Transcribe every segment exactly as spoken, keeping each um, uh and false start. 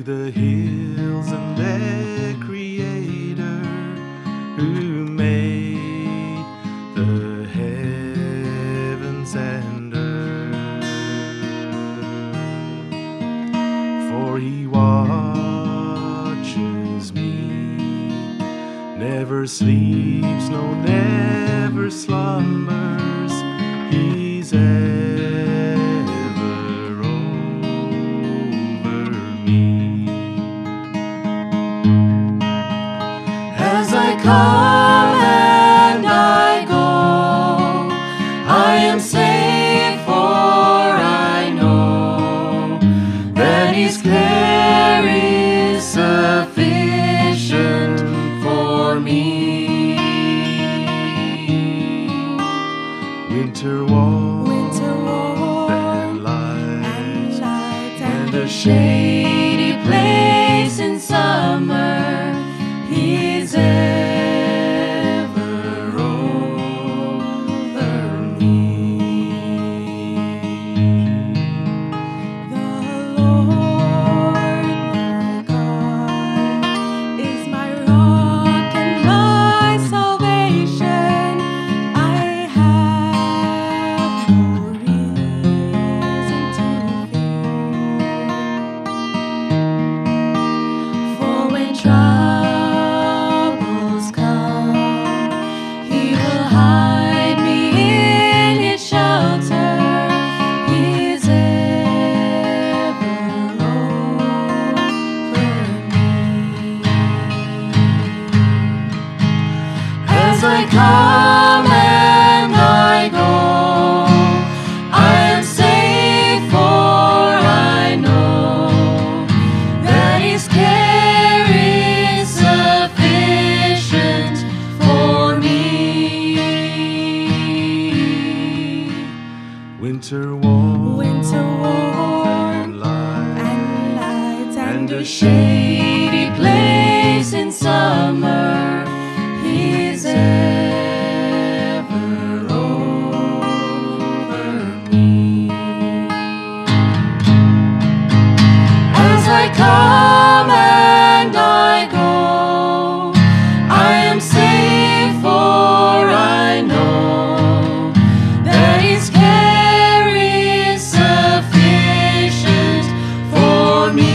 to the hills and their creator who made the heavens and earth. For he watches me, never sleeps, no, never slumbers. He's ever over me. As I come and I go, I am safe, for I know that His care is sufficient for me. Winter warm, Winter warm and light, and light and a shady place in summer, He's ever over me. The Lord my God is my rock and my salvation. I have no reason to fear. For when troubles come, He will hide me in His shelter. He's ever over me. As I come and I go, I am safe, for I know that His care is sufficient for me. winter warm, Winter warm and light, and light and and a a shady place in summer, He's ever over me. As I come and I go, I am safe, for I know that His care is sufficient for me.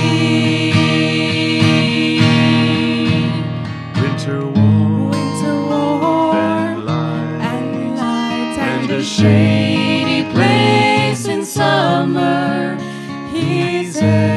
winter warm, Winter warm and light, and light and and a a shady place in summer, He's ever